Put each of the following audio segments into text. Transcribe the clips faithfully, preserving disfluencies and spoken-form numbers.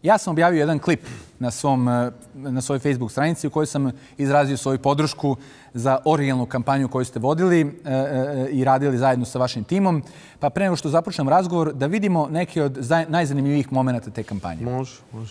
Ja sam objavio jedan klip na, svom, na svojoj Facebook stranici u kojoj sam izrazio svoju podršku za originalnu kampanju koju ste vodili e, e, i radili zajedno sa vašim timom. Pa pre nego što započnem razgovor, da vidimo neke od najzanimljivijih momenta te kampanje. Može, može.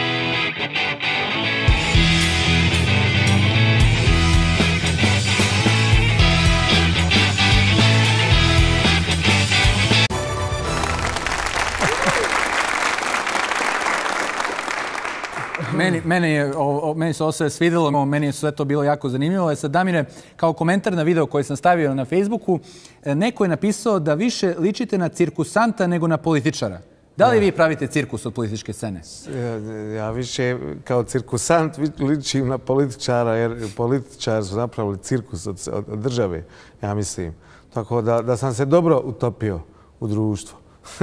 Meni, meni, je, o, meni se ovo sve svidjelo, meni je sve to bilo jako zanimljivo. Sad, Damire, kao komentar na video koji sam stavio na Facebooku, neko je napisao da više ličite na cirkusanta nego na političara. Da li vi pravite cirkus od političke scene? Ja, ja više kao cirkusant ličim na političara, jer političari su napravili cirkus od, od države, ja mislim. Tako da, da sam se dobro utopio u društvu.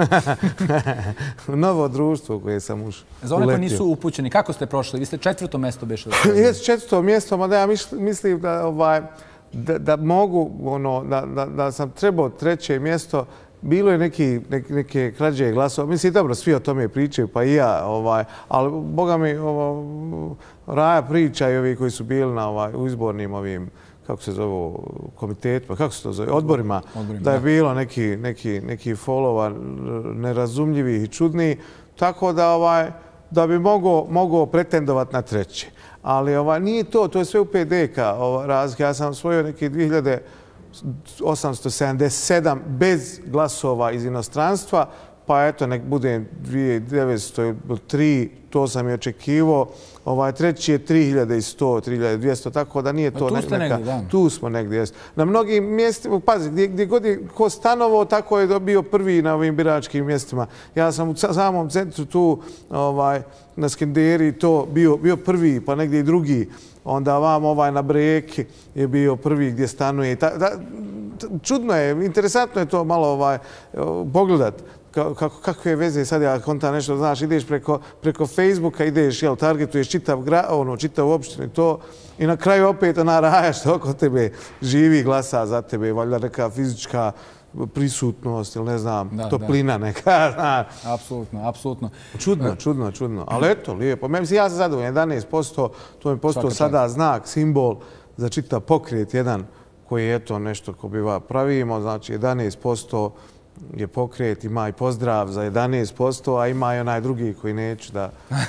Novo društvo koje sam ušao. Za one koji nisu upućeni, kako ste prošli? Vi ste četvrto mjesto bešli. Jeste četvrto mjesto, mada ja mislim da, ovaj, da, da mogu, ono, da, da, da sam trebao treće mjesto. Bilo je neki, neke, neke krađe glasova. Mislim, dobro, svi o tome pričaju, pa i ja. Ovaj, ali, boga mi, ovo, Raja priča i ovi koji su bili na ovaj, u izbornim ovim, kako se zove, komitetima, kako se to zove, odborima, odborima da je bilo neki, neki, neki followa nerazumljivih i čudnih, tako da, ovaj, da bi mogao, mogao pretendovati na treće. Ali ovaj, nije to, to je sve u P D K ovaj, razlike. Ja sam osvojio neki dvije hiljade osamsto sedamdeset sedam bez glasova iz inostranstva, pa eto, nek bude dvije hiljade devetsto tri, to sam i očekivao. Ovaj, treći je tri hiljade sto, tri hiljade dvjesto, tako da nije to tu neka... Negdje, da. Tu smo negdje. Na mnogim mjestima, pazi, gdje, gdje god je ko stanovo, tako je bio prvi na ovim biračkim mjestima. Ja sam u samom centru tu, ovaj, na Skenderi, to bio, bio prvi, pa negdje i drugi. Onda vam ovaj na Breki je bio prvi gdje stanuje. Ta, da, čudno je, interesantno je to malo ovaj, pogledat. Kako, kako je veze, sad ja kontam nešto, znaš, ideš preko, preko Facebooka, ideš, jel, targetuješ čitav, gra, ono, čitav opštinu i to, i na kraju opet ona Raja što oko tebe živi, glasa za tebe, valjda neka fizička prisutnost ili ne znam, da, toplina da. Neka, znaš. Apsolutno, apsolutno. Čudno, čudno, čudno. Ali eto, lijepo. Mislim, ja sam zadovoljan, jedanaest posto, to je postao sada znak, simbol za čitav pokret, jedan koji je eto nešto ko biva pravimo, znači jedanaest posto je pokret, ima i pozdrav za jedanaest posto, a ima i onaj drugi koji neću da...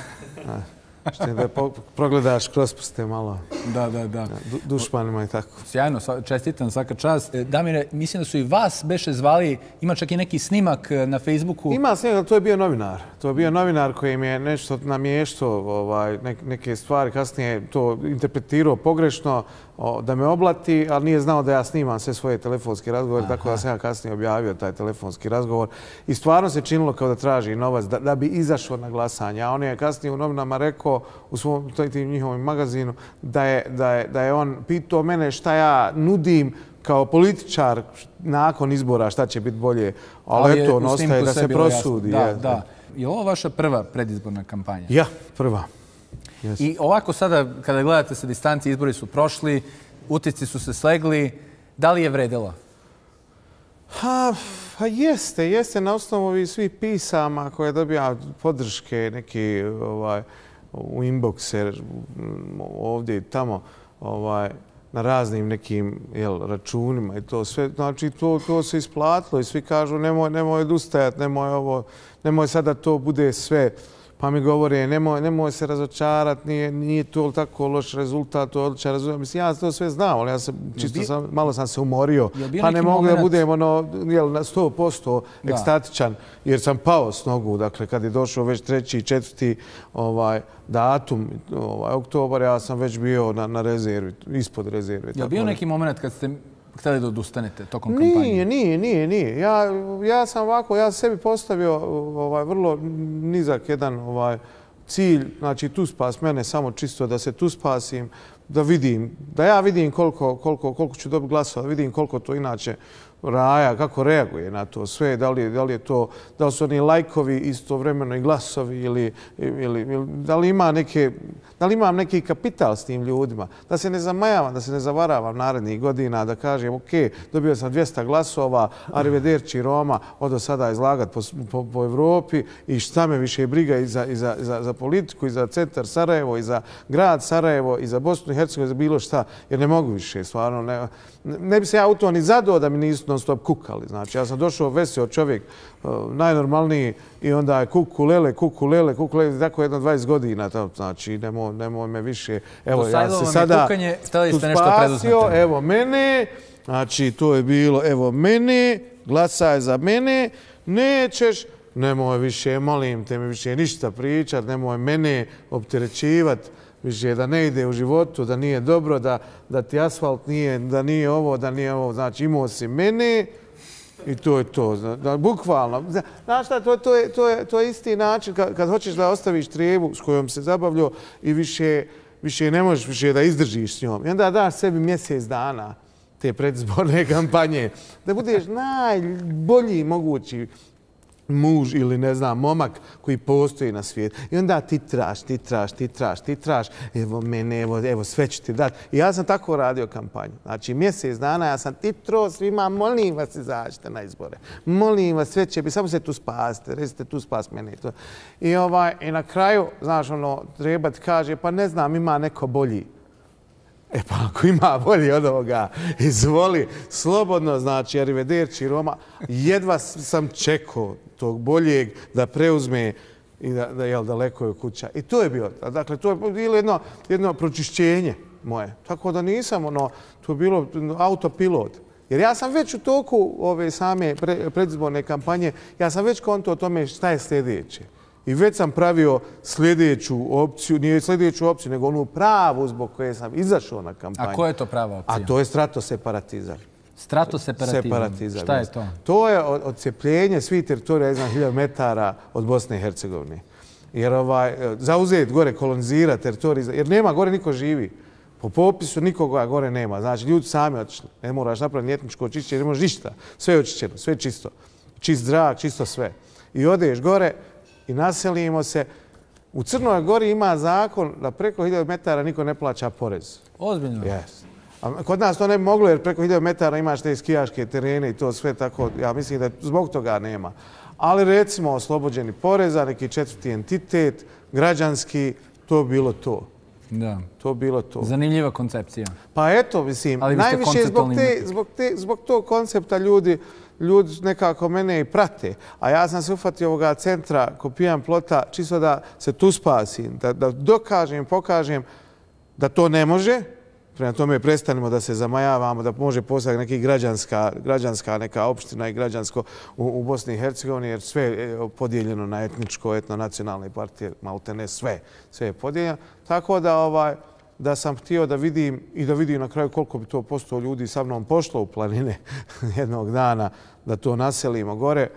Što da progledaš kroz prste malo. Da, da, da. Du, dušmanima i tako. Sjajno, čestitam, svaka čast. Damire, mislim da su i vas beše zvali, ima čak i neki snimak na Facebooku. Ima snimak, to je bio novinar. To je bio novinar koji mi je nešto namještao, ovaj, neke stvari, kasnije to interpretirao pogrešno, da me oblati, ali nije znao da ja snimam sve svoje telefonske razgovore, tako da sam ja kasnije objavio taj telefonski razgovor. I stvarno se činilo kao da traži novac, da, da bi izašao na glasanje. A on je kasnije u novinama rekao u svom tim njihovim magazinu da je, da, je, da je on pitao mene šta ja nudim kao političar nakon izbora, šta će biti bolje. Ali, ali eto, on ostaje da se prosudi. Da, je, da. Je ovo vaša prva predizborna kampanja? Ja, prva. Yes. I ovako sada, kada gledate sa distanci, izbori su prošli, utisci su se slegli. Da li je vredilo? Ha, pa jeste, jeste na osnovu ovih svih pisama koje dobija podrške neki ovaj, u inboxe ovdje i tamo ovaj, na raznim nekim jel, računima i to sve. Znači, to, to se isplatilo i svi kažu nemoj, nemoj odustajati, nemoj ovo, nemoj sada to bude sve. Pa mi govore, nemoj, nemoj se razočarati, nije, nije to tako loš rezultat, to je odličan rezultat. Mislim, ja to sve znam, ali ja sam, čisto sam, malo sam se umorio, pa ne mogu moment... da budem ono, jel, na sto posto ekstatičan, jer sam pao s nogu. Dakle, kad je došao već treći, četvrti ovaj, datum, ovaj, oktobar, ja sam već bio na, na rezervi, ispod rezerve. Je li bio neki moment kad ste htjeli da odustanete tokom kampanje? Nije, nije, nije, nije. Ja, ja sam ovako, ja sebi postavio ovaj, vrlo nizak jedan ovaj, cilj, znači tu spas mene, samo čisto da se tu spasim, da vidim, da ja vidim koliko, koliko, koliko ću dobiti glasova, da vidim koliko to inače Raja, kako reaguje na to sve, da li, da li je to, da li su oni lajkovi istovremeno i glasovi ili, ili, ili da li ima neke, da li imam neki kapital s tim ljudima, da se ne zamajavam, da se ne zavaravam narednih godina, da kažem ok, dobio sam dvjesto glasova, arrivederci Roma, odo sada izlagat po, po, po Evropi i šta me više briga i za, i za, za, za politiku, i za centar Sarajevo, i za grad Sarajevo, i za Bosnu i Hercegovinu, za bilo šta, jer ne mogu više, stvarno, ne, ne bi se ja u to ni zadao da mi nisu non stop kukali. Znači, ja sam došao veseo čovjek, najnormalniji, i onda je kukulele, kukulele, kukulele, tako jedno dvadeset godina. Znači, nemoj, nemoj me više. Evo, ja se sada tu spasio, evo mene, znači, to je bilo, evo mene, glasaj za mene, nećeš, nemoj više, molim te mi više ništa pričat, nemoj mene opterećivati, više da ne ide u životu, da nije dobro, da, da ti asfalt nije, da nije ovo, da nije ovo. Znači, imao si mene i to je to. Da, bukvalno. Znaš šta, to, to, je, to, je, to je isti način kad, kad hoćeš da ostaviš trijebu s kojom se zabavljao i više, više ne možeš više da izdržiš s njom. I onda daš sebi mjesec dana te predizborne kampanje da budeš najbolji mogući muž ili ne znam, momak koji postoji na svijetu. I onda ti traš, ti traš, ti traš, ti traš. Evo mene, evo, evo sve ću ti dati. I ja sam tako radio kampanju. Znači mjesec dana ja sam titro svima, molim vas izađite na izbore. Molim vas, sve će biti, samo se tu spasite, recite tu spas mene. I, to. I, ovaj, i na kraju, znaš, ono, treba ti kaže, pa ne znam, ima neko bolji. E pa ako ima bolji od ovoga, izvoli, slobodno, znači, arrivederci Roma, jedva sam čekao tog boljeg da preuzme i da, da jel, daleko je kuća. I to je bilo, dakle, to je bilo jedno, jedno pročišćenje moje. Tako da nisam, ono, to je bilo autopilot. Jer ja sam već u toku ove same pre, predizborne kampanje, ja sam već konto o tome šta je sljedeće. I već sam pravio sljedeću opciju, nije sljedeću opciju, nego onu pravu zbog koje sam izašao na kampanju. A koja je to prava opcija? A to je stratoseparatizam. Stratoseparatizam? Separatizam. Šta je to? To je odcepljenje svih teritorija iznad hiljadu metara od Bosne i Hercegovine. Jer ovaj, zauzeti gore, kolonizirati teritorij, jer nema gore niko živi. Po popisu nikoga gore nema. Znači, ljudi sami otišli. Ne moraš napraviti etničko očišćenje, ne možeš ništa. Sve je očišćeno, sve je čisto. Čist zrak, čisto sve. I odeš gore i naselimo se. U Crnoj Gori ima zakon da preko hiljadu metara niko ne plaća porez. Ozbiljno? Yes. A kod nas to ne bi moglo jer preko hiljadu metara imaš te skijaške terene i to sve tako. Ja mislim da zbog toga nema. Ali recimo oslobođeni poreza, neki četvrti entitet, građanski, to bilo to. Da. To bilo to. Zanimljiva koncepcija. Pa eto, mislim, najviše zbog, te, zbog, te, zbog tog koncepta ljudi ljudi nekako mene i prate. A ja sam se ufatio ovoga centra ko pijan plota čisto da se tu spasim, da, da dokažem, pokažem da to ne može. Prema tome prestanemo da se zamajavamo, da može postati neka građanska, građanska neka opština i građansko u, u Bosni i Hercegovini, jer sve je podijeljeno na etničko, etno-nacionalne partije, malte ne sve, sve je podijeljeno. Tako da ovaj, da sam htio da vidim i da vidim na kraju koliko bi to posto ljudi sa mnom pošlo u planine jednog dana, da to naselimo gore,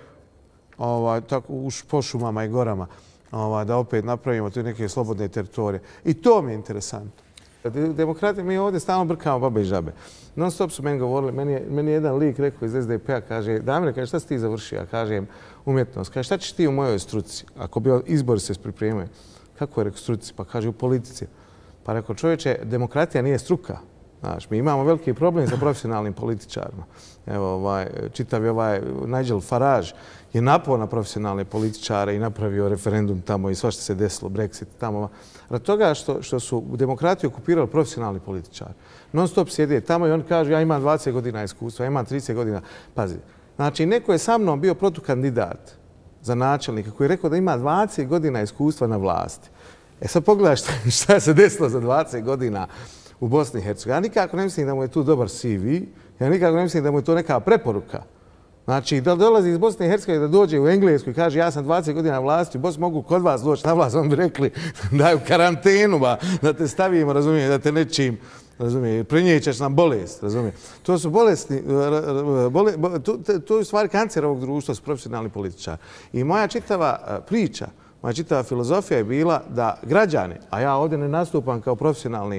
ovaj, tako, u, po šumama i gorama, ovaj, da opet napravimo tu neke slobodne teritorije. I to mi je interesantno. Demokrati, mi ovdje stalno brkamo babe i žabe. Non stop su meni govorili, meni je, meni je jedan lik rekao iz S D P-a, kaže, Damire, kaže, šta si ti završio? Ja kažem, umjetnost. Kaže, šta ćeš ti u mojoj struci? Ako bi izbori se pripremaju. Kako je rekao struci? Pa kaže, u politici. Pa rekao, čovječe, demokratija nije struka. Znaš, mi imamo veliki problem sa profesionalnim političarima. Evo, ovaj, čitav je ovaj Nigel Farage je napao na profesionalne političare i napravio referendum tamo i svašta se desilo, Brexit tamo. Rad toga što, što su demokratiju okupirali profesionalni političari. Non stop sjede tamo i oni kažu ja imam dvadeset godina iskustva, ja imam trideset godina. Pazi, znači neko je sa mnom bio protukandidat za načelnika koji je rekao da ima dvadeset godina iskustva na vlasti. E sad pogledaj šta, šta se desilo za dvadeset godina u Bosni i Hercegovini. Ja nikako ne mislim da mu je tu dobar C V, ja nikako ne mislim da mu je to neka preporuka. Znači, da dolazi iz Bosne i Hercegovine, da dođe u Englesku i kaže ja sam dvadeset godina na vlasti, Bos mogu kod vas doći na vlast, on bi rekli da je u karantenu, ba, da te stavimo, razumije, da te nečim, razumije, prinijećeš nam bolest, razumije. To su bolesti, bole, to, to je u stvari kancer ovog društva s profesionalni političari. I moja čitava priča, moja čitava filozofija je bila da građani, a ja ovdje ne nastupam kao profesionalni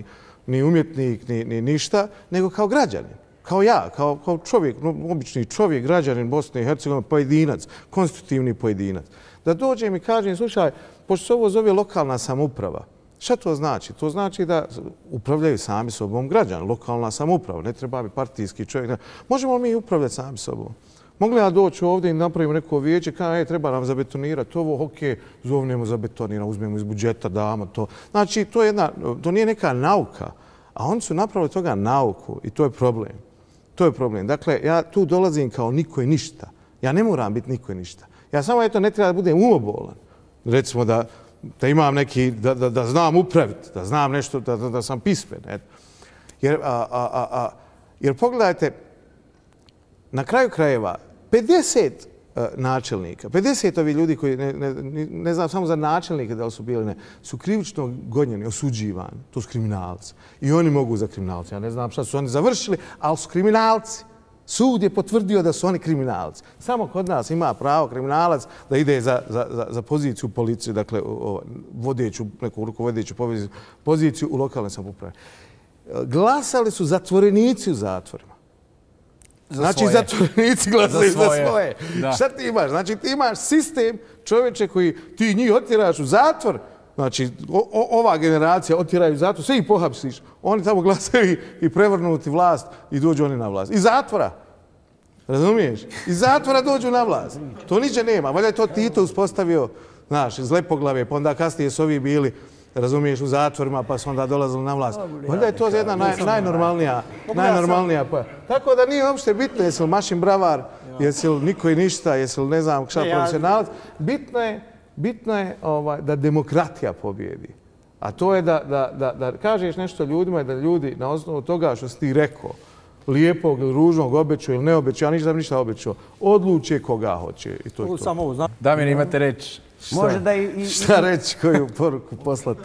ni umjetnik, ni, ni ništa, nego kao građanin. Kao ja, kao, kao čovjek, no, obični čovjek, građanin Bosne i Hercegovine, pojedinac, konstitutivni pojedinac. Da dođem i kažem, slušaj, pošto se ovo zove lokalna samouprava, šta to znači? To znači da upravljaju sami sobom građani, lokalna samouprava, ne treba mi partijski čovjek. Možemo li mi upravljati sami sobom? Mogli ja doći ovdje i napravimo neko vijeće, kao je, treba nam zabetonirati ovo, ok, zovnemo zabetoniramo, uzmemo iz budžeta, damo to. Znači, to, je jedna, to nije neka nauka, a oni su napravili toga nauku i to je problem. To je problem. Dakle, ja tu dolazim kao niko i ništa. Ja ne moram biti niko i ništa. Ja samo, eto, ne treba da budem umobolan. Recimo da, da imam neki, da, da, da znam upraviti, da znam nešto, da, da, da sam pismen. Eto. Jer, a, a, a, a, jer pogledajte, na kraju krajeva, pedeset uh, načelnika, pedeset ovi ljudi koji, ne, ne, ne znam samo za načelnike da li su bili, ne, su krivično gonjeni, osuđivani. To su kriminalci. I oni mogu za kriminalci. Ja ne znam šta su oni završili, ali su kriminalci. Sud je potvrdio da su oni kriminalci. Samo kod nas ima pravo kriminalac da ide za, za, za, za poziciju policije, dakle, o, vodeću, neku rukovodeću poziciju u lokalnoj samoupravi. Glasali su zatvorenici u zatvorima. Za znači, svoje. zatvorenici glasaju za svoje. Za svoje. Da. Šta ti imaš? Znači, ti imaš sistem čovječe koji ti njih otjeraš u zatvor. Znači, o, o, ova generacija otjeraju u zatvor, sve ih pohapsiš. Oni tamo glasaju i prevrnu ti vlast i dođu oni na vlast. Iz zatvora. Razumiješ? Iz zatvora dođu na vlast. To niđe nema. Valjda je to Tito uspostavio, znaš, iz Lepoglave, pa onda kasnije su ovi bili, razumiješ, u zatvorima, pa su onda dolazili na vlast. Valjda je to jedna naj, najnormalnija, najnormalnija pojava. Tako da nije uopšte bitno jesi li mašin bravar, jesi li niko i ništa, jesi li ne znam šta profesionalac. Bitno je, bitno je ovaj, da demokratija pobjedi. A to je da, da, da, da kažeš nešto ljudima i da ljudi na osnovu toga što si ti rekao, lijepog ili ružnog obećao ili ne obećao, ja ništa ništa obećao, odluče koga hoće. I to je to. Damir, imate reč. Može da i... Šta reći, koju poruku poslati?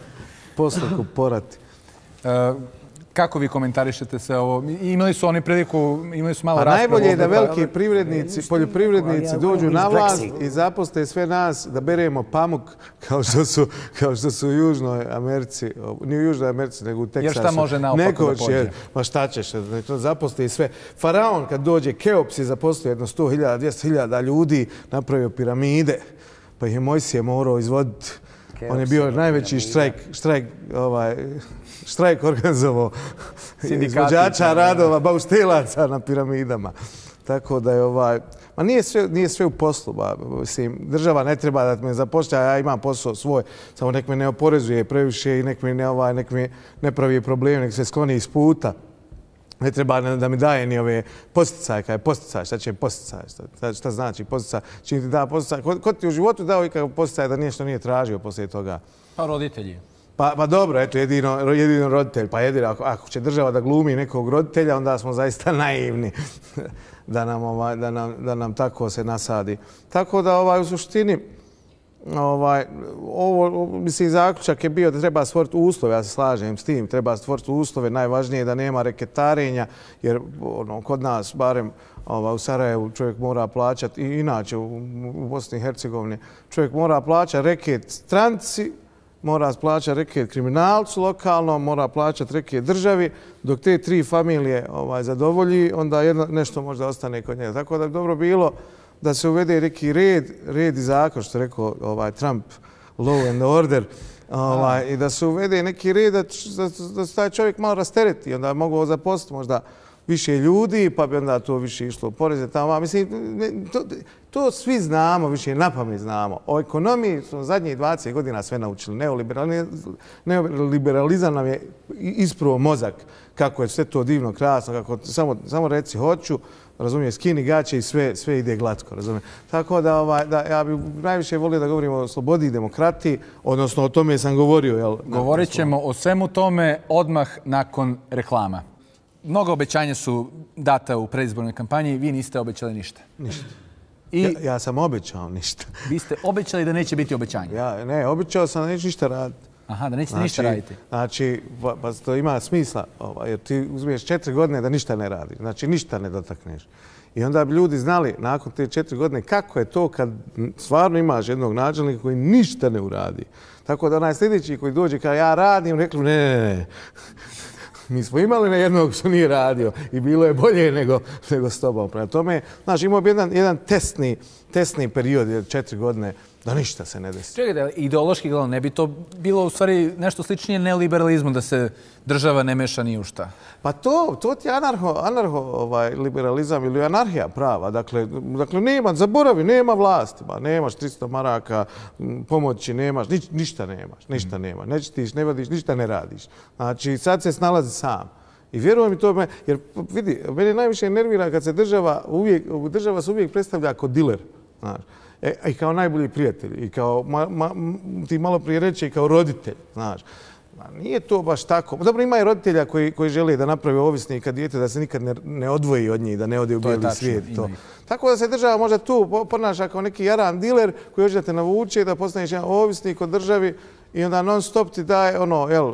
Poslaku porati. Uh, kako vi komentarišete sve ovo? Imali su oni priliku, imali su malo pa raspravu. Najbolje je da veliki privrednici, poljoprivrednici dođu na vlast i zaposle sve nas da beremo pamuk kao što su, kao što su u Južnoj Americi, nije u Južnoj Americi, nego u Teksasu. Jer šta može naopako da pođe? Ma šta ćeš, to zaposle i sve. Faraon kad dođe, Keops je zaposlio jedno sto hiljada, dvjesto hiljada ljudi, napravio piramide, pa ih je Mojsije morao izvoditi. On je bio najveći štrajk, štrajk, ovaj, štrajk organizovao izvođača radova, bauštelaca na piramidama. Tako da je ovaj... Ma nije sve, nije sve u poslu. Ba. Mislim, država ne treba da me zapošlja, ja imam posao svoj, samo nek me ne oporezuje previše i nek mi ne, ovaj, nek mi ne pravi probleme, nek se skloni iz puta. Ne treba da mi daje ni ove posticaje, kada je posticaj, šta će posticaj, šta, šta znači posticaj, čim ti da posticaj, ko, ko ti u životu dao ikakav posticaj da nešto nije tražio poslije toga? Pa roditelji. Pa, pa dobro, eto, jedino, jedino roditelj, pa jedino, ako, ako će država da glumi nekog roditelja, onda smo zaista naivni da nam, ovaj, da nam, da nam tako se nasadi. Tako da ovaj, u suštini, Ovaj, ovo, mislim, zaključak je bio da treba stvoriti uslove, ja se slažem s tim, treba stvoriti uslove, najvažnije je da nema reketarenja, jer ono, kod nas, barem ovaj, u Sarajevu, čovjek mora plaćati, i inače u, u Bosni i Hercegovini, čovjek mora plaćati reket stranci, mora plaćati reket kriminalcu lokalno, mora plaćati reket državi, dok te tri familije ovaj, zadovolji, onda jedno, nešto možda ostane kod njega. Tako da bi dobro bilo da se uvede neki red, red i zakon, što je rekao ovaj, Trump, law and order, ovaj, i da se uvede neki red da, da, da se taj čovjek malo rastereti, onda mogu zaposliti možda više ljudi, pa bi onda to više išlo u poreze tamo. Mislim, to, to svi znamo, više napamet znamo. O ekonomiji smo zadnjih dvadeset godina sve naučili. Neoliberalizam, neoliberalizam nam je ispravo mozak, kako je sve to divno, krasno, kako samo, samo reci hoću, razumije, skini gaće i sve, sve ide glatko, razumije. Tako da, ovaj, da ja bih najviše volio da govorimo o slobodi i demokratiji, odnosno o tome sam govorio. Jel, Govorit ćemo o svemu tome odmah nakon reklama. Mnogo obećanja su data u predizbornoj kampanji, vi niste obećali ništa. Ništa. I ja, ja sam obećao ništa. Vi ste obećali da neće biti obećanja? Ja, ne, obećao sam da neću ništa raditi. Aha, da nećete znači, ništa raditi. Znači, pa, pa to ima smisla, ovaj, jer ti uzmiješ četiri godine da ništa ne radiš. Znači, ništa ne dotakneš. I onda bi ljudi znali nakon te četiri godine kako je to kad stvarno imaš jednog načelnika koji ništa ne uradi. Tako da onaj sljedeći koji dođe kao ja radim, rekli ne, ne, ne. Mi smo imali na jednog što nije radio i bilo je bolje nego, nego s tobom. Prema tome, znači imao bi jedan, jedan testni, testni period, četiri godine, da ništa se ne desi. Čekajte, ideološki gledano, ne bi to bilo u stvari nešto sličnije neoliberalizmu, da se država ne meša ni u šta? Pa to, to ti je anarho, anarho ovaj, liberalizam ili anarhija prava. Dakle, dakle nema, zaboravi, nema vlasti. Ba, nemaš tristo maraka pomoći, nemaš, niš, ništa nemaš, ništa nema. Ne čitiš, ne vadiš, ništa ne radiš. Znači, sad se snalazi sam. I vjerujem mi to, jer vidi, mene najviše nervira kad se država uvijek, država se uvijek predstavlja kao diler. Znači, E, i kao najbolji prijatelj, i kao, ma, ma, ti malo prije reći, i kao roditelj, znaš. Ma, nije to baš tako. Dobro, ima i roditelja koji, koji žele da naprave ovisnika dijete, da se nikad ne, ne odvoji od njih, da ne ode u bijeli svijet. To. Tako da se država možda tu ponaša kao neki jaran diler koji hoće da te navuče, da postaneš jedan ovisnik od državi i onda non stop ti daje ono, jel,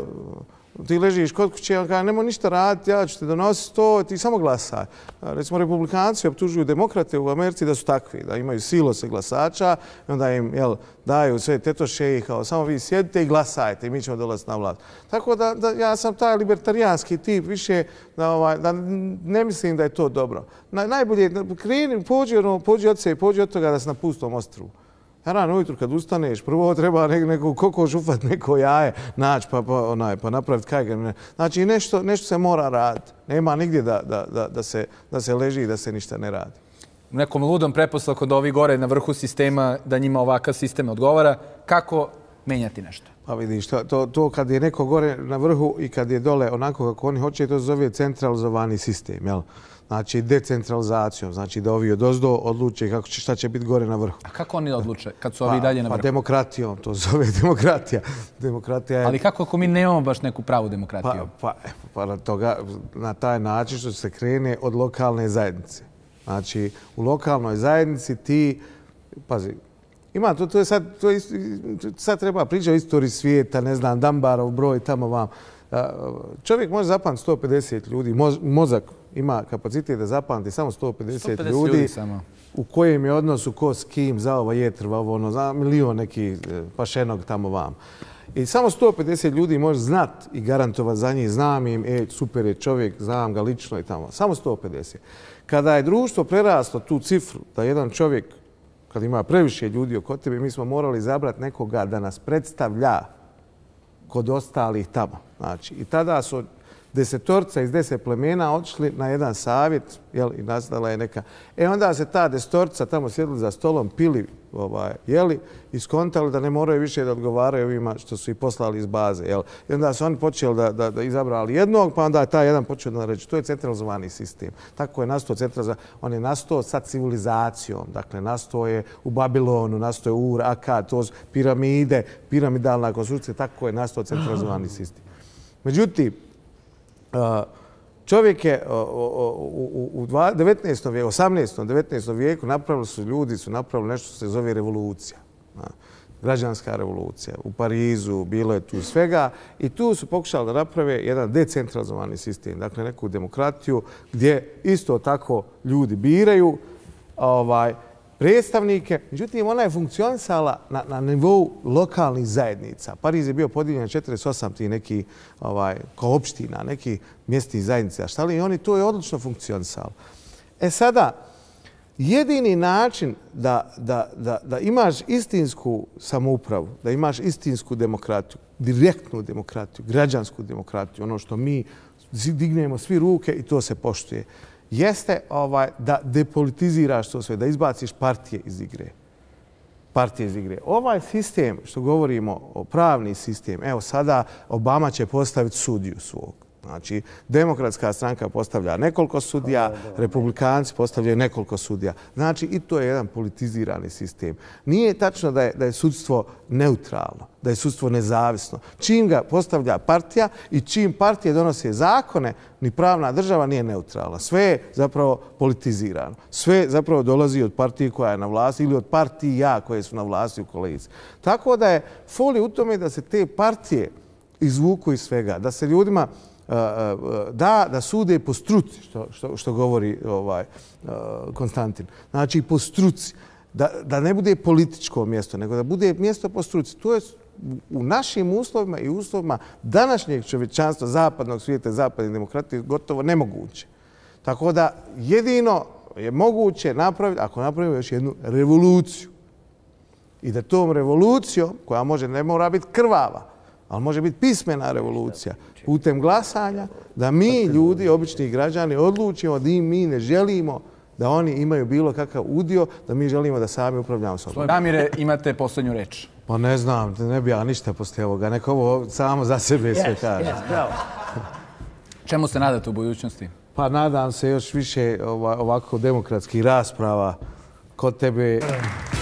ti ležiš kod kuće, on kaže, nemoj ništa raditi, ja ću te donositi to, ti samo glasaj. Recimo, republikanci optužuju demokrate u Americi da su takvi, da imaju silose glasača i onda im jel, daju sve tetoše i kao, samo vi sjedite i glasajte i mi ćemo dolaziti na vlast. Tako da, da ja sam taj libertarijanski tip više, da, ovaj, da ne mislim da je to dobro. Na, najbolje, kreni, pođi, ono, pođi od sebe, pođi od toga da si na pustom ostrvu. Rano ujutru kad ustaneš, prvo treba neku kokoš ufat, neko jaje naći pa, pa, onaj, pa napraviti kajgan. Znači nešto, nešto se mora raditi. Nema nigdje da, da, da, da, se, da se leži i da se ništa ne radi. U nekom ludom preposlaku da ovi gore na vrhu sistema, da njima ovakav sistem odgovara, kako menjati nešto? Pa vidiš, to, to, to kad je neko gore na vrhu i kad je dole onako kako oni hoće, to se zove centralizovani sistem, jel? Znači decentralizacijom, znači da ovi odozdo odluče kako će, šta će biti gore na vrhu. A kako oni odluče kad su ovi dalje na vrhu? Pa demokratijom, to se zove demokratija. Demokratija je... Ali kako ako mi nemamo baš neku pravu demokratiju? Pa, pa, pa na, toga, na taj način što se krene od lokalne zajednice. Znači u lokalnoj zajednici ti, pazi, ima, to, to je sad, to je, sad treba pričati o istoriji svijeta, ne znam, Dambarov broj, tamo vam. Čovjek može zapamtiti sto pedeset ljudi, mozak ima kapacitet da zapamti samo sto pedeset ljudi u kojem je odnosu ko s kim, za ova jetrva, ovo ono, za milion neki pašenog tamo vam. I samo sto pedeset ljudi može znat i garantovati za njih, znam im, e, super je čovjek, znam ga lično i tamo. Samo sto pedeset. Kada je društvo preraslo tu cifru da jedan čovjek, kad ima previše ljudi oko tebe, mi smo morali zabrati nekoga da nas predstavlja kod ostalih tamo. Znači, i tada su desetorca iz deset plemena otišli na jedan savjet, jel, i nastala je neka... E onda se ta desetorca tamo sjedili za stolom, pili, ovaj, jeli, i skontali da ne moraju više da odgovaraju ovima što su ih poslali iz baze. Jel. I onda su oni počeli da, da, da izabrali jednog, pa onda je taj jedan počeo da reći. To je centralizovani sistem. Tako je nastao centralizovani. On je nastao sa civilizacijom. Dakle, nastao je u Babilonu, nastao je Ur, Akad, to piramide, piramidalna konstrukcija. Tako je nastao centralizovani sistem. Međutim, čovjek je u devetnaestom vijeku, osamnaestom, devetnaestom vijeku napravili su ljudi, su napravili nešto što se zove revolucija. Građanska revolucija. U Parizu bilo je tu svega i tu su pokušali da naprave jedan decentralizovani sistem, dakle neku demokratiju gdje isto tako ljudi biraju ovaj, predstavnike. Međutim, ona je funkcionisala na, na nivou lokalnih zajednica. Pariz je bio podijeljen na četrdeset osam tih neki, ovaj, kao opština, neki mjesnih zajednica. Šta li? I oni, to je odlično funkcionisalo. E sada, jedini način da, da, da, da imaš istinsku samoupravu, da imaš istinsku demokratiju, direktnu demokratiju, građansku demokratiju, ono što mi dignemo svi ruke i to se poštuje, jeste ovaj, da depolitiziraš to sve, da izbaciš partije iz igre. Partije iz igre. Ovaj sistem, što govorimo o pravni sistem, evo sada Obama će postaviti sudiju svog. Znači, demokratska stranka postavlja nekoliko sudija, republikanci postavljaju nekoliko sudija. Znači, i to je jedan politizirani sistem. Nije tačno da je, da je sudstvo neutralno, da je sudstvo nezavisno. Čim ga postavlja partija i čim partije donose zakone, ni pravna država nije neutralna. Sve je zapravo politizirano. Sve zapravo dolazi od partije koja je na vlasti ili od partija koje su na vlasti u koaliciji. Tako da je foli u tome da se te partije izvuku iz svega, da se ljudima da, da sude po struci, što, što, što govori ovaj, Konstantin. Znači, po struci. Da, da ne bude političko mjesto, nego da bude mjesto po struci. To je u našim uslovima i uslovima današnjeg čovječanstva, zapadnog svijeta, zapadne demokratije, gotovo nemoguće. Tako da jedino je moguće napraviti, ako napravimo još jednu revoluciju. I da tom revolucijom, koja može, ne mora biti krvava, ali može biti pismena revolucija, putem glasanja, da mi, ljudi, obični građani, odlučimo da mi ne želimo da oni imaju bilo kakav udio, da mi želimo da sami upravljamo sobom. Damire, imate posljednju reč. Pa ne znam, ne bi ja ništa poslije ovoga. Neko ovo samo za sebe sve kaže. Čemu se nadate u budućnosti? Pa nadam se još više ovako demokratskih rasprava kod tebe.